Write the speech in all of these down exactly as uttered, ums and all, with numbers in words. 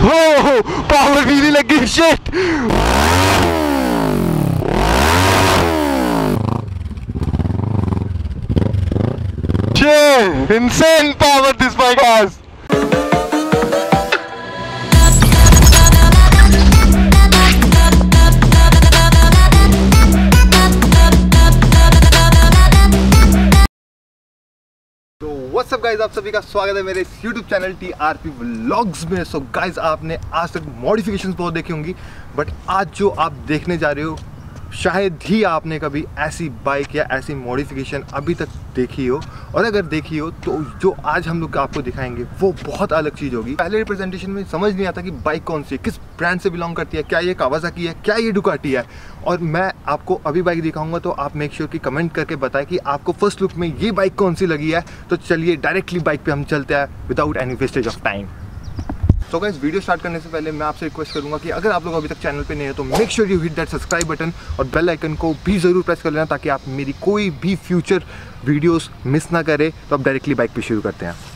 हो पावर भी लग गई। Shit shit insane power this bike has. What's up guys, आप सभी का स्वागत है मेरे इस YouTube channel T R P vlogs में। सो गाइज, आपने आज तक मॉडिफिकेशंस बहुत देखी होंगी, बट आज जो आप देखने जा रहे हो शायद ही आपने कभी ऐसी बाइक या ऐसी मॉडिफिकेशन अभी तक देखी हो, और अगर देखी हो तो जो आज हम लोग आपको दिखाएंगे वो बहुत अलग चीज़ होगी। पहले रिप्रेजेंटेशन में समझ नहीं आता कि बाइक कौन सी है, किस ब्रांड से बिलोंग करती है, क्या ये कावासाकी है, क्या ये डुकाटी है। और मैं आपको अभी बाइक दिखाऊंगा तो आप मेक श्योर कि कमेंट करके बताएं कि आपको फर्स्ट लुक में ये बाइक कौन सी लगी है। तो चलिए डायरेक्टली बाइक पे हम चलते हैं without any wastage of time. तो गाइस, वीडियो स्टार्ट करने से पहले मैं आपसे रिक्वेस्ट करूंगा कि अगर आप लोग अभी तक चैनल पे नए हो तो make sure you hit that subscribe button और बेल आइकन को भी ज़रूर प्रेस कर लेना, ताकि आप मेरी कोई भी फ्यूचर वीडियोस मिस ना करें। तो अब डायरेक्टली बाइक पे शुरू करते हैं।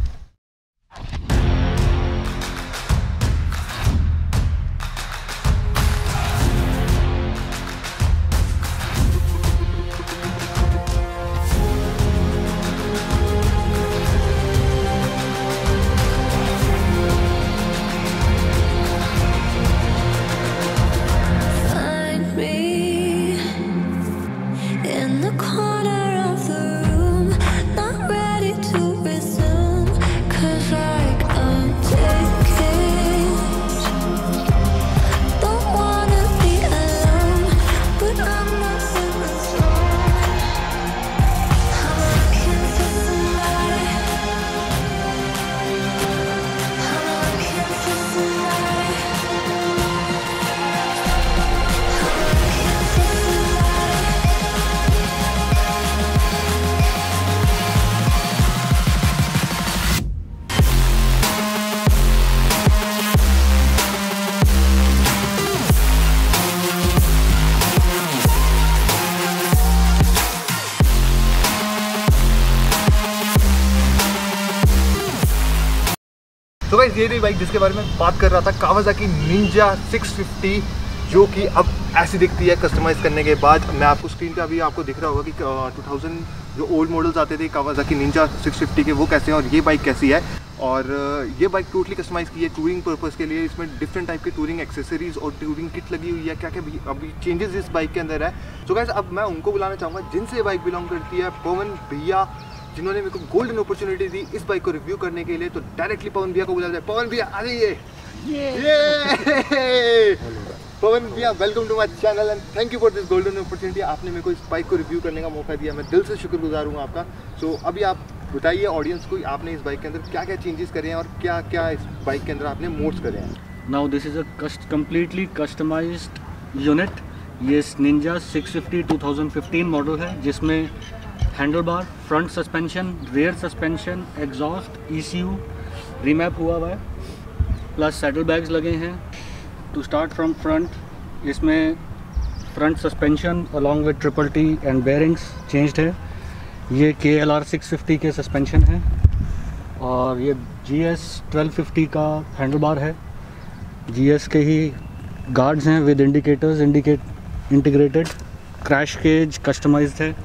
तो गाइस, ये रही बाइक जिसके बारे में बात कर रहा था, कावासाकी निंजा सिक्स फिफ्टी, जो कि अब ऐसी दिखती है कस्टमाइज़ करने के बाद। मैं आपको स्क्रीन पे अभी आपको दिख रहा होगा कि टू थाउज़ेंड जो ओल्ड मॉडल्स आते थे कावासाकी निंजा सिक्स फिफ्टी के, वो कैसे हैं और ये बाइक कैसी है। और ये बाइक टोटली कस्टमाइज़ की है टूरिंग पर्पज़ के लिए। इसमें डिफरेंट टाइप के टूरिंग एक्सेसरीज और टूरिंग किट लगी हुई है। क्या क्या भी अभी चेंजेस इस बाइक के अंदर है। तो गाइस, अब मैं उनको बुलाना चाहूँगा जिनसे ये बाइक बिलोंग करती है, पवन भैया, जिन्होंने मेरे को गोल्डन अपॉर्चुनिटी दी इस बाइक को रिव्यू करने के लिए। तो डायरेक्टली पवन भैया को बुला जाए। पवन भैया आ जाइए। पवन भैया, welcome to my channel and thank you for this golden opportunity. आपने मेरे को इस बाइक को रिव्यू करने का मौका दिया, मैं दिल से शुक्रगुजार हूँ आपका। सो so, अभी आप बताइए ऑडियंस को, आपने इस बाइक के अंदर क्या क्या चेंजेस करे हैं और क्या क्या इस बाइक के अंदर आपने मोड्स करे हैं। Now this is a completely customized unit. ये Ninja six fifty two thousand fifteen model है, जिसमें handle bar, front suspension, rear suspension, exhaust, ECU remap हुआ हुआ है, प्लस सैडल बैग्स लगे हैं। टू स्टार्ट फ्रॉम फ्रंट, इसमें front suspension along with triple T and bearings changed है। ये K L R six fifty के सस्पेंशन है, और ये जी एस ट्वेल्व फिफ्टी का हैंडल बार है। जी एस के ही गार्ड्स हैं with indicators indicate integrated. Crash cage customized है,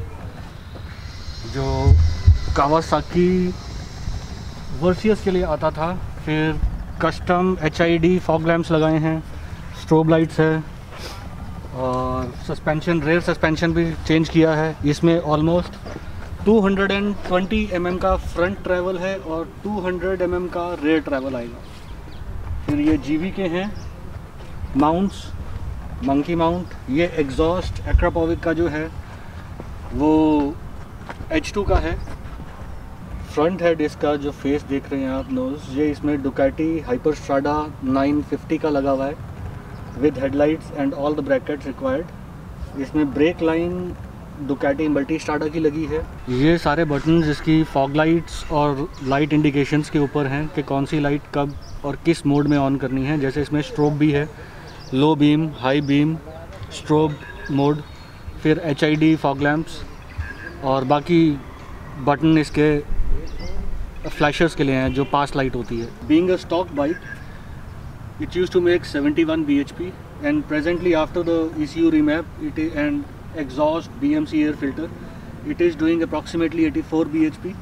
जो कावासाकी वर्सियस के लिए आता था। फिर custom H I D fog lamps लगाए हैं, स्ट्रोब लाइट्स है, और सस्पेंशन, रेयर सस्पेंशन भी चेंज किया है। इसमें almost two hundred twenty M M का फ्रंट ट्रैवल है और टू हंड्रेड एम एम का रेयर ट्रैवल आएगा। फिर ये जीवी के हैं माउंट्स, मंकी माउंट। ये एग्जॉस्ट एक्रापोविक का जो है वो एच टू का है। फ्रंट हेड इसका जो फेस देख रहे हैं आप, नोज, ये इसमें Ducati Hyperstrada nine fifty का लगा हुआ है with headlights and all the brackets required. इसमें brake line Ducati Multistrada की लगी है। ये सारे बटन इसकी फॉग लाइट्स और लाइट इंडिकेशंस के ऊपर हैं कि कौन सी लाइट कब और किस मोड में ऑन करनी है। जैसे इसमें स्ट्रोब भी है, low beam, high beam, strobe mode, फिर H I D fog lamps, और बाकी बटन इसके फ्लैशर्स के लिए हैं जो पास लाइट होती है। Being a stock bike, It used to make seventy-one B H P, and presently after the E C U remap it is, and exhaust B M C air filter, it is doing approximately eighty-four B H P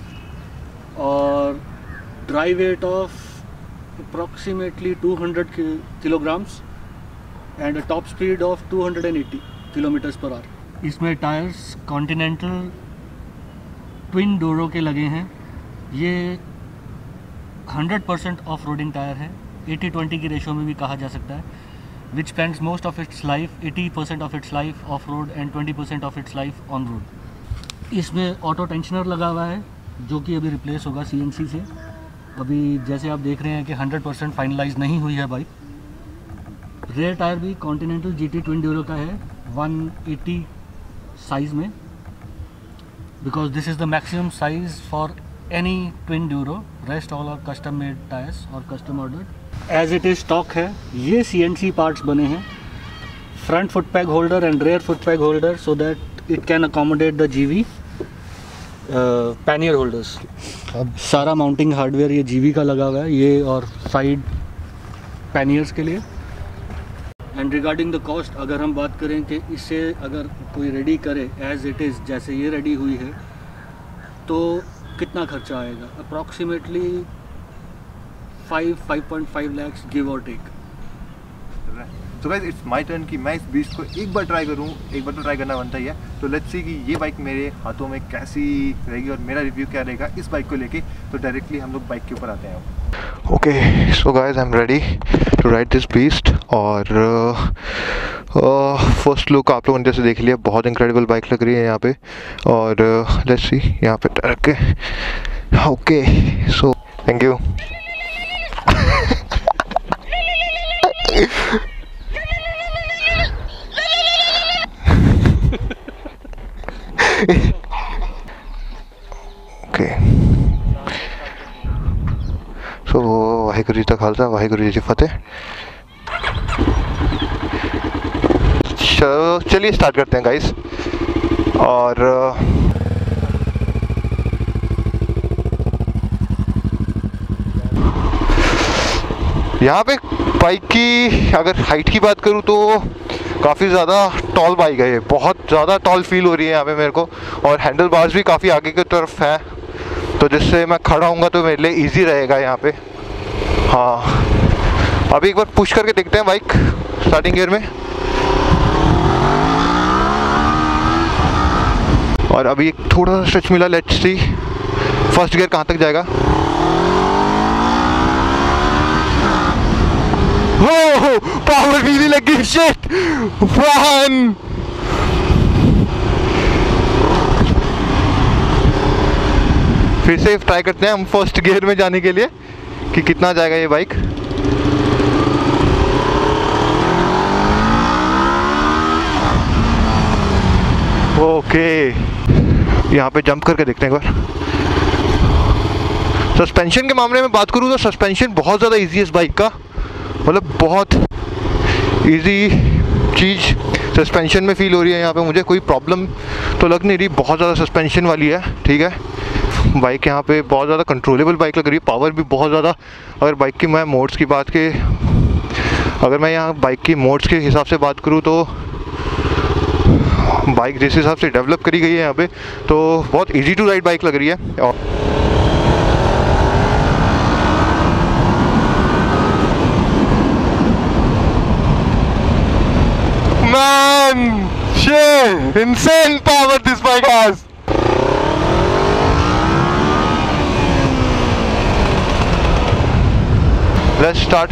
or dry weight of approximately two hundred kilograms and a top speed of two hundred eighty kilometers per hour. इसमें tyres Continental Twin Duro के लगे हैं। ये hundred percent off roading tyre है, eighty twenty की ratio में भी कहा जा सकता है, which spends most of its life, eighty percent of its life off road and twenty percent of its life on road. इसमें ऑटो टेंशनर लगा हुआ है जो कि अभी रिप्लेस होगा सी एन सी से। अभी जैसे आप देख रहे हैं कि हंड्रेड परसेंट फाइनलाइज नहीं हुई है बाइक। रेयर टायर भी Continental G T Twin Duro का है वन एटी साइज़ में, because this is the maximum size for any Twin Duro, rest all are custom made tyres और custom ordered. As it is stock है। ये C N C parts बने हैं, front foot peg holder and rear foot peg holder, so that it can accommodate the G V pannier holders. सारा mounting hardware ये G we का लगा हुआ है, ये और साइड पैनियर्स के लिए। एंड रिगार्डिंग द कॉस्ट, अगर हम बात करें कि इसे अगर कोई रेडी करे एज इट इज़ जैसे ये रेडी हुई है तो कितना खर्चा आएगा? Approximately five five point five lakhs give और टेक। तो गाइस इट्स माय टर्न कि मैं इस बीस्ट को एक बार ट्राई करूं, एक बार तो ट्राई करना बनता ही है। तो लेट्स सी कि ये बाइक मेरे हाथों में कैसी रहेगी और मेरा रिव्यू क्या रहेगा इस बाइक को लेके। तो डायरेक्टली हम लोग बाइक के ऊपर आते हैं। Okay so guys I am ready to ride this beast. और फर्स्ट uh, लुक आप लोगों ने जैसे देख लिया, बहुत इंक्रेडिबल बाइक लग रही है यहाँ पे। और लेट्स सी यहाँ पे रख के। Okay so thank you. Okay so Waheguru ji का खालसा, वाहिगुरू जी की फतेह। चलिए स्टार्ट करते हैं गाइस। और यहाँ पे बाइक की अगर हाइट की बात करूँ तो काफ़ी ज़्यादा टॉल बाइक है ये, बहुत ज़्यादा टॉल फील हो रही है यहाँ पे मेरे को। और हैंडल बार्स भी काफ़ी आगे की तरफ है, तो जिससे मैं खड़ा हूँगा तो मेरे लिए इजी रहेगा यहाँ पे। हाँ अभी एक बार पुश करके देखते हैं बाइक स्टार्टिंग गियर में। और अभी एक थोड़ा सा स्ट्रेच मिला, लेट्स सी फर्स्ट गियर कहाँ तक जाएगा। हो पावर भी लगी, शिट वन। फिर से ट्राई करते हैं हम फर्स्ट गियर में जाने के लिए कि कितना जाएगा ये बाइक। ओके यहाँ पे जंप करके देखते हैं एक बार। सस्पेंशन के मामले में बात करूँ तो सस्पेंशन बहुत ज़्यादा इजी है इस बाइक का, मतलब बहुत इजी चीज़ सस्पेंशन में फील हो रही है यहाँ पे। मुझे कोई प्रॉब्लम तो लग नहीं रही, बहुत ज़्यादा सस्पेंशन वाली है। ठीक है बाइक यहाँ पे बहुत ज़्यादा कंट्रोलेबल बाइक लग रही है, पावर भी बहुत ज़्यादा। अगर बाइक की मैं मोड्स की बात के अगर मैं यहाँ बाइक की मोड्स के हिसाब से बात करूँ तो बाइक जिस हिसाब से डेवलप करी गई है यहाँ पे तो बहुत इजी टू राइड बाइक लग रही है। और Man, shit, insane power this bike has. Let's start.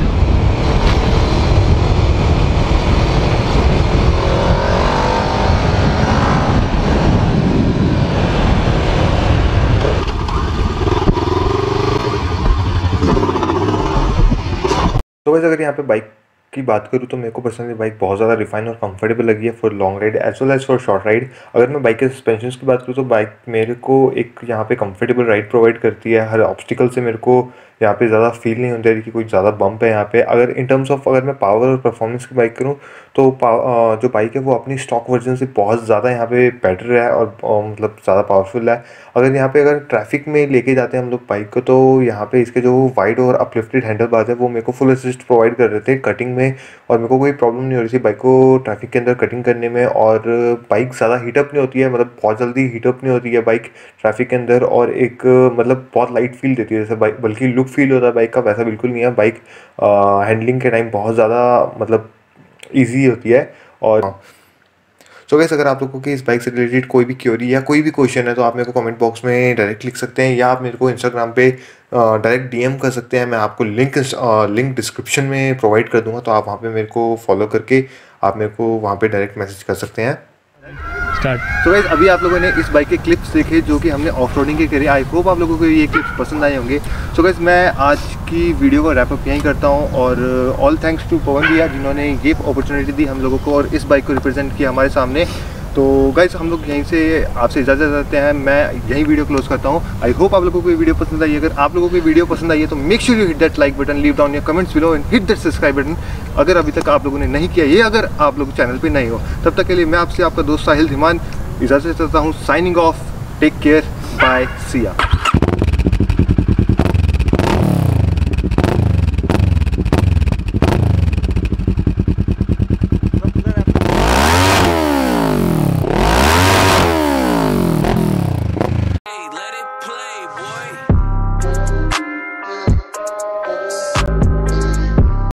तो वैसे अगर यहाँ पे बाइक की बात करूँ तो मेरे को पर्सनली बाइक बहुत ज़्यादा रिफाइन और कंफर्टेबल लगी है for long ride as well as for short ride. अगर मैं बाइक के सस्पेंशन की बात करूँ तो बाइक मेरे को एक यहाँ पे कंफर्टेबल राइड प्रोवाइड करती है, हर ऑब्स्टिकल से मेरे को यहाँ पे ज़्यादा फील नहीं होता है कि कोई ज़्यादा बम्प है यहाँ पे। अगर इन टर्म्स ऑफ अगर मैं पावर और परफॉर्मेंस की बाइक करूँ तो जो बाइक है वो अपनी स्टॉक वर्जन से बहुत ज़्यादा यहाँ पे बेटर है और मतलब ज़्यादा पावरफुल है। अगर यहाँ पे अगर ट्रैफिक में लेके जाते हैं हम लोग बाइक को तो यहाँ पे इसके जो वाइड और अपलिफ्टेड हैंडल बार है वो मेरे को फुल असिस्ट प्रोवाइड कर रहे थे कटिंग में, और मेरे को कोई प्रॉब्लम नहीं हो रही थी बाइक को ट्रैफिक के अंदर कटिंग करने में। और बाइक ज़्यादा हीटअप नहीं होती है, मतलब बहुत जल्दी हीटअप नहीं होती है बाइक ट्रैफिक के अंदर, और एक मतलब बहुत लाइट फील देती है जैसे बाइक, बल्कि लुक फील होता है बाइक का वैसा बिल्कुल नहीं है। बाइक हैंडलिंग के टाइम बहुत ज़्यादा मतलब ईजी होती है। और सो गाइस, अगर आप लोगों की इस बाइक से रिलेटेड कोई भी क्वेरी या कोई भी क्वेश्चन है तो आप मेरे को कमेंट बॉक्स में डायरेक्ट लिख सकते हैं, या आप मेरे को इंस्टाग्राम पे डायरेक्ट डीएम कर सकते हैं। मैं आपको लिंक लिंक डिस्क्रिप्शन में प्रोवाइड कर दूंगा, तो आप वहाँ पे मेरे को फॉलो करके आप मेरे को वहाँ पे डायरेक्ट मैसेज कर सकते हैं। स्टार्ट। तो गाइस, अभी आप लोगों ने इस बाइक के क्लिप्स देखे जो कि हमने ऑफ रोडिंग के करी। आई होप आप लोगों को ये क्लिप्स पसंद आए होंगे। सो गाइस, मैं आज की वीडियो को रैप अप यहीं करता हूँ, और ऑल थैंक्स टू पवन भैया जिन्होंने ये अपॉर्चुनिटी दी हम लोगों को और इस बाइक को रिप्रेजेंट किया हमारे सामने। तो गाइस, हम लोग यहीं से आपसे इजाज़त देते हैं, मैं यही वीडियो क्लोज करता हूँ। आई होप आप लोगों को ये वीडियो पसंद आई। अगर आप लोगों को ये वीडियो पसंद आई है तो make sure you hit that like button, leave down your comments below and hit that subscribe button अगर अभी तक आप लोगों ने नहीं किया ये, अगर आप लोग चैनल पे नहीं हो। तब तक के लिए मैं आपसे आपका दोस्त साहिल धीमान इजाज़त चाहता हूँ। Signing off, take care, bye, see या।